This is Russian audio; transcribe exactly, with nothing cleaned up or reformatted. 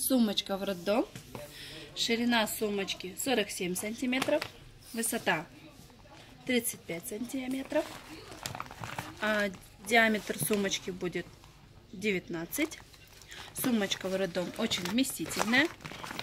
Сумочка в роддом. Ширина сумочки сорок семь сантиметров. Высота тридцать пять сантиметров. А диаметр сумочки будет девятнадцать. Сумочка в роддом очень вместительная.